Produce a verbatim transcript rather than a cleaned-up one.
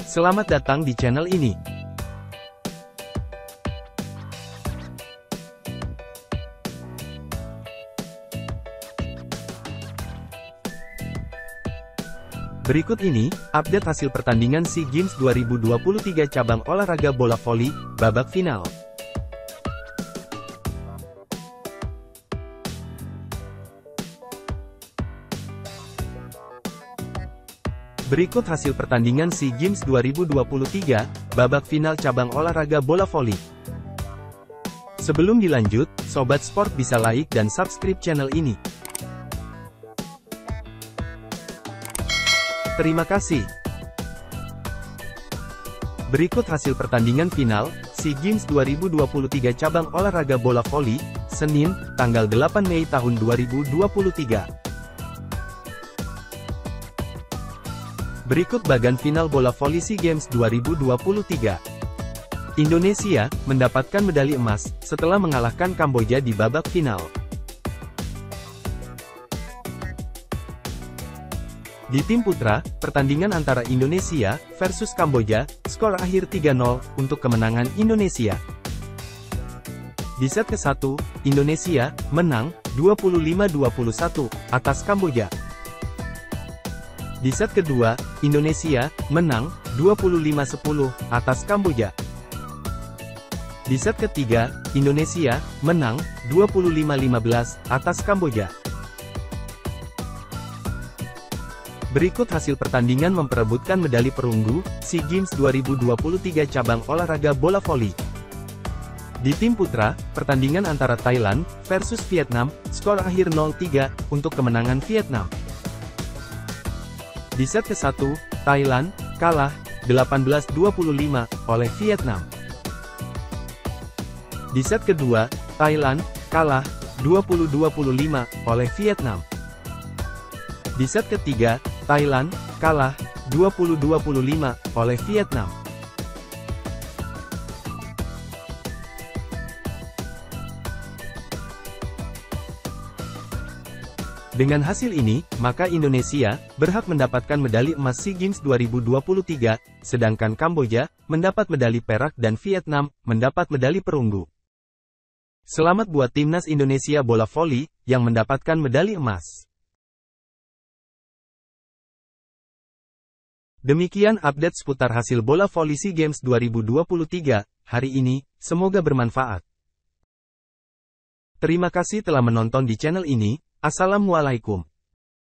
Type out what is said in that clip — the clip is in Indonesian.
Selamat datang di channel ini. Berikut ini, update hasil pertandingan SEA Games dua ribu dua puluh tiga cabang olahraga bola voli, babak final. Berikut hasil pertandingan SEA Games dua ribu dua puluh tiga, babak final cabang olahraga bola voli. Sebelum dilanjut, Sobat Sport bisa like dan subscribe channel ini. Terima kasih. Berikut hasil pertandingan final, SEA Games dua ribu dua puluh tiga cabang olahraga bola voli, Senin, tanggal delapan Mei tahun dua ribu dua puluh tiga. Berikut bagan final bola voli SEA Games dua ribu dua puluh tiga. Indonesia, mendapatkan medali emas, setelah mengalahkan Kamboja di babak final. Di tim putra, pertandingan antara Indonesia versus Kamboja, skor akhir tiga nol, untuk kemenangan Indonesia. Di set ke satu, Indonesia menang dua puluh lima dua puluh satu atas Kamboja. Di set kedua, Indonesia menang dua puluh lima sepuluh atas Kamboja. Di set ketiga, Indonesia menang dua puluh lima lima belas atas Kamboja. Berikut hasil pertandingan memperebutkan medali perunggu SEA Games dua ribu dua puluh tiga cabang olahraga bola voli. Di tim putra, pertandingan antara Thailand versus Vietnam, skor akhir nol tiga, untuk kemenangan Vietnam. Di set ke satu, Thailand kalah delapan belas dua puluh lima oleh Vietnam. Di set kedua, Thailand kalah dua puluh dua puluh lima oleh Vietnam. Di set ketiga, Thailand kalah dua puluh dua puluh lima oleh Vietnam. Dengan hasil ini, maka Indonesia berhak mendapatkan medali emas SEA Games dua ribu dua puluh tiga, sedangkan Kamboja mendapat medali perak dan Vietnam mendapat medali perunggu. Selamat buat timnas Indonesia bola voli yang mendapatkan medali emas. Demikian update seputar hasil bola voli SEA Games dua ribu dua puluh tiga hari ini, semoga bermanfaat. Terima kasih telah menonton di channel ini. Assalamualaikum.